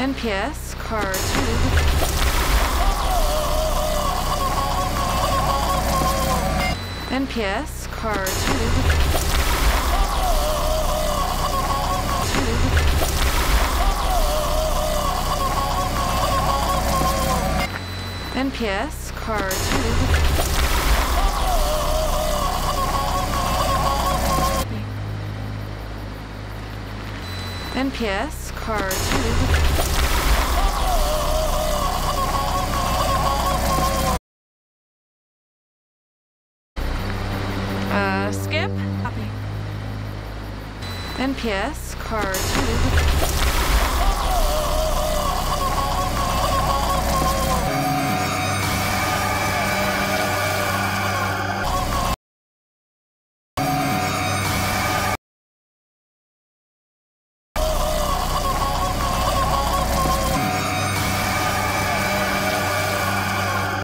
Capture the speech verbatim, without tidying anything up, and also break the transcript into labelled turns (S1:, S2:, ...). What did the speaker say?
S1: N P S car two. N P S car two. N P S car two. N P S car two. Uh, skip. Copy. N P S car two.